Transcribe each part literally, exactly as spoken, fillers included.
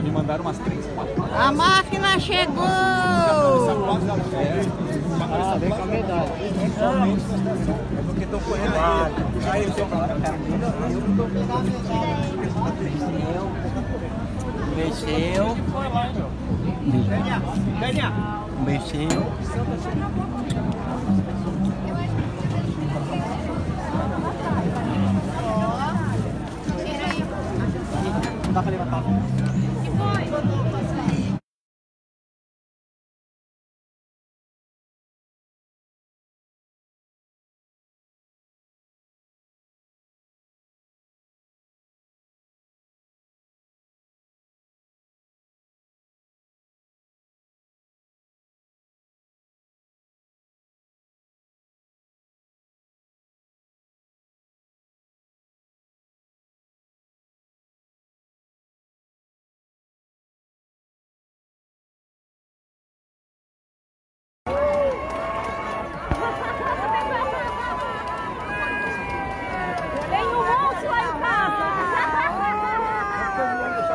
Me mandaram umas três, quatro. A máquina chegou! Ah, vem com a medalha. É porque estão correndo aí. Aí eu tô falando, cara. Eu não tô pegando a medalha. Um beijinho. Um beijinho. Dá pra levantar. Que foi?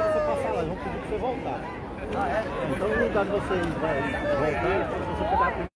Voltar. Ah, é? Então no lugar de você vai voltar, você pegar